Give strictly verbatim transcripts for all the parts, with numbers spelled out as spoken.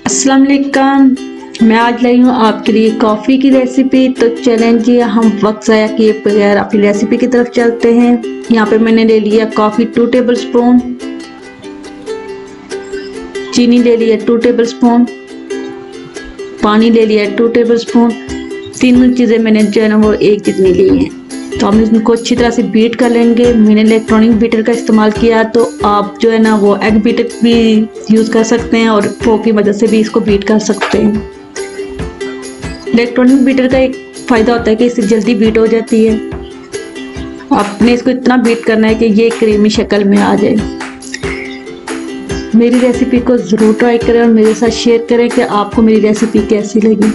अस्सलाम वालेकुम। मैं आज लाई हूँ आपके लिए कॉफ़ी की रेसिपी। तो चलें जी, हम वक्त ज़ाया किए बगैर अपनी रेसिपी की तरफ चलते हैं। यहाँ पे मैंने ले लिया कॉफ़ी टू टेबल स्पून, चीनी ले लिया टू टेबल स्पून, पानी ले लिया टू टेबल स्पून। तीनों चीज़ें मैंने जो है ना वो एक जितनी ली हैं। तो हम इनको अच्छी तरह से बीट कर लेंगे। मैंने इलेक्ट्रॉनिक बीटर का इस्तेमाल किया, तो आप जो है ना वो एग बीटर भी यूज़ कर सकते हैं और फोक की मदद से भी इसको बीट कर सकते हैं। इलेक्ट्रॉनिक बीटर का एक फ़ायदा होता है कि इससे जल्दी बीट हो जाती है। आपने इसको इतना बीट करना है कि ये क्रीमी शक्ल में आ जाए। मेरी रेसिपी को ज़रूर ट्राई करें और मेरे साथ शेयर करें कि आपको मेरी रेसिपी कैसी लगी।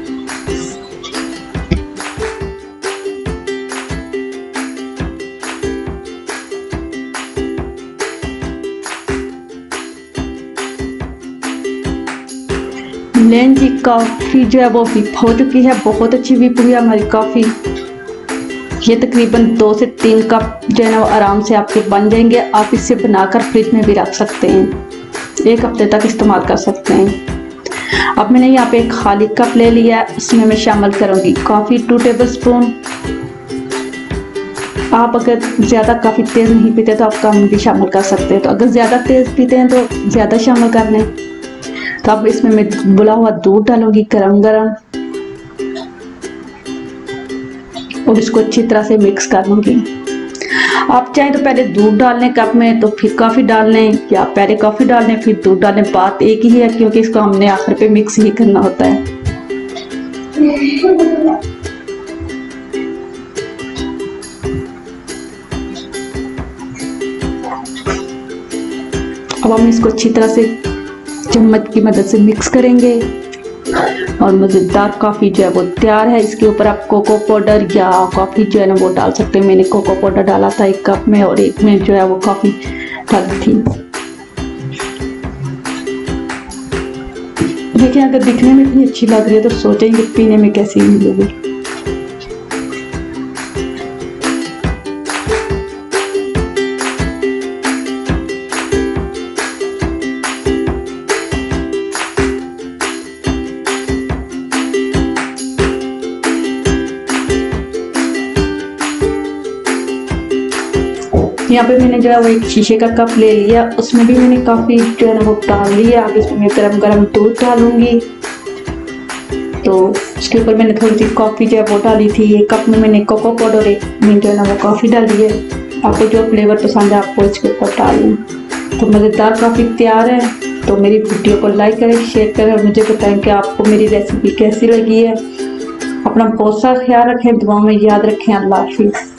लेन जी, कॉफ़ी जो है वो विप हो चुकी है, बहुत अच्छी विप हुई है हमारी कॉफ़ी। ये तकरीबन दो से तीन कप जो है ना वो आराम से आपके बन जाएंगे। आप इसे बनाकर फ्रिज में भी रख सकते हैं, एक हफ्ते तक इस्तेमाल कर सकते हैं। अब मैंने यहाँ पे एक खाली कप ले लिया है, इसमें मैं शामिल करूँगी कॉफ़ी टू टेबल स्पून। आप अगर ज़्यादा काफ़ी तेज़ नहीं पीते तो आप कम भी शामिल कर सकते हैं। तो अगर ज़्यादा तेज़ पीते हैं तो ज़्यादा शामिल कर लें। तो अब इसमें मैं बुला हुआ दूध डालूंगी गरम गरम और इसको अच्छी तरह से मिक्स कर लूंगी। आप चाहें तो पहले दूध डाल लें कप में, तो फिर कॉफ़ी डाल लें, या पहले कॉफ़ी डाल लें फिर दूध डाल लें। बात एक ही है, क्योंकि इसको हमने आखिर पे मिक्स ही करना होता है। अब हम इसको अच्छी तरह से चम्मच की मदद से मिक्स करेंगे और मज़ेदार कॉफ़ी जो है वो तैयार है। इसके ऊपर आप कोको पाउडर या कॉफ़ी जो है ना वो डाल सकते हैं। मैंने कोको पाउडर डाला था एक कप में और एक में जो है वो कॉफ़ी डाली थी। देखिए, अगर दिखने में इतनी अच्छी लग रही है तो सोचेंगे पीने में कैसी मिलेगी। यहाँ पे मैंने जो है वो एक शीशे का कप ले लिया, उसमें भी मैंने कॉफ़ी जो है ना वो डाल ली है। आगे इसमें मैं गरम गरम दूध डालूंगी। तो उसके ऊपर मैंने थोड़ी सी कॉफ़ी जो है वो डाली थी। एक कप में मैंने कोको पाउडर, एक में जो है ना वो कॉफ़ी डाली है। आपको जो फ्लेवर पसंद है आपको इसके ऊपर डालें। तो मज़ेदार कॉफ़ी तैयार है। तो मेरी वीडियो को लाइक करें, शेयर करें और मुझे बताएं कि आपको मेरी रेसिपी कैसी लगी है। अपना बहुत सा ख्याल रखें, दुआ में याद रखें। अल्लाह हाफिज़।